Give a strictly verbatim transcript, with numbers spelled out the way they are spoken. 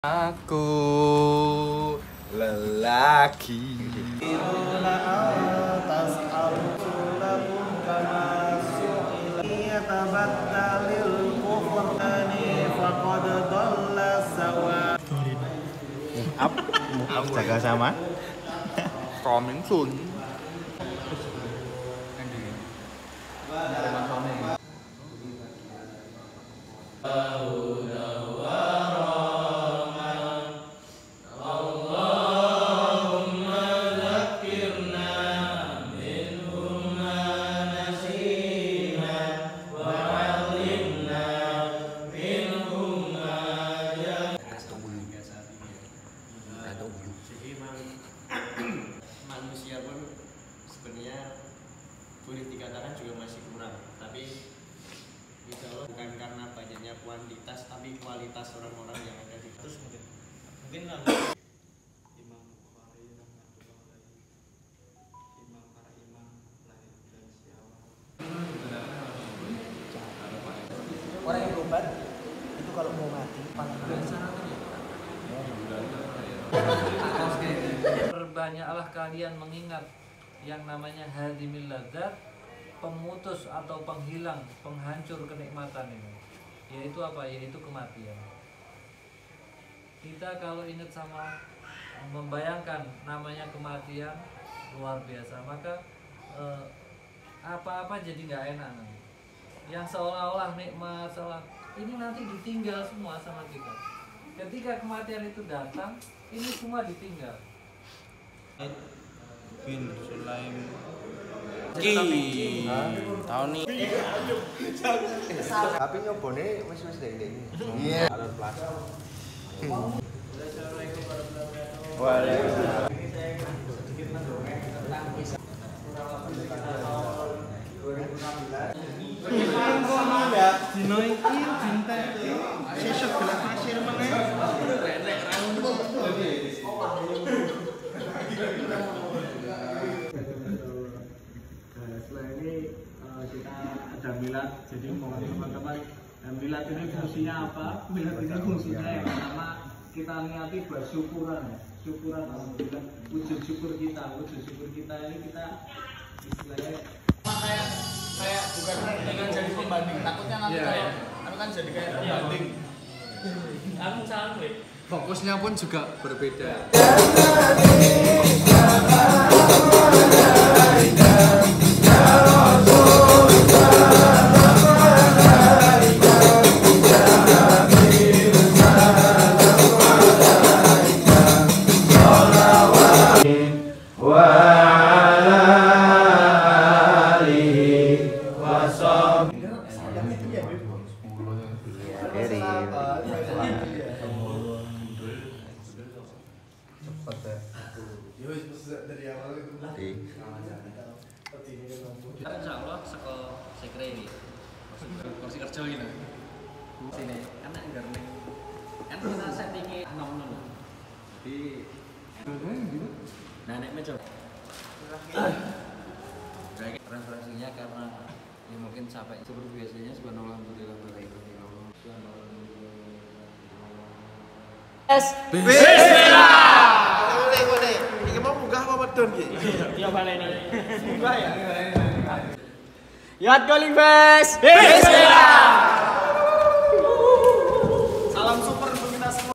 Aku lelaki. Up, up jaga sama. Coming soon. Manusia pun sebenarnya boleh dikatakan juga masih kurang, tapi insya Allah bukan karena banyaknya kuantitas tapi kualitas orang-orang yang ada di terus mungkin mungkin lah Imam Bukhari Imam para imam lahir dan siapa orang yang berobat itu kalau mau mati Perbanyaklah kalian mengingat yang namanya hadimil ladzat, pemutus atau penghilang, penghancur kenikmatan ini. Yaitu apa? Yaitu kematian. Kita kalau ingat sama membayangkan namanya kematian luar biasa, maka eh, apa-apa jadi nggak enak nanti. Yang seolah-olah nikmat, seolah ini nanti ditinggal semua sama kita. Ketika kematian itu datang, ini semua ditinggal. Bin Sulaim. Ki. Tahun ini. tapi nyobone wis wis dek ini iya alur plus Waalaikumsalam. dino iki dintek sesuk gelas pasir meneh Setelah ini uh, kita ada milad, jadi mohon teman-teman uh, milad ini fungsinya apa? Milad ini fungsinya yang pertama kita niati buat syukuran ya, syukuran alhamdulillah, wujud syukur kita, wujud syukur kita ini kita istilahnya kayak kayak bukan dengan jadi pembanding, takutnya nanti yeah. kayak aku kan jadi kayak pembanding. Aku salah gue. Fokusnya pun juga berbeda. Insya Allah sekolah sekre ini kursi kerja ini sini kan enggak nih kan kita settingnya enam nol jadi nah nek meja referensinya karena ya mungkin sampai seperti biasanya subhanallah alhamdulillah bismillah boleh boleh iki mau munggah apa medon iki Ya baleni. munggah ya Yat calling fest. Bismillah.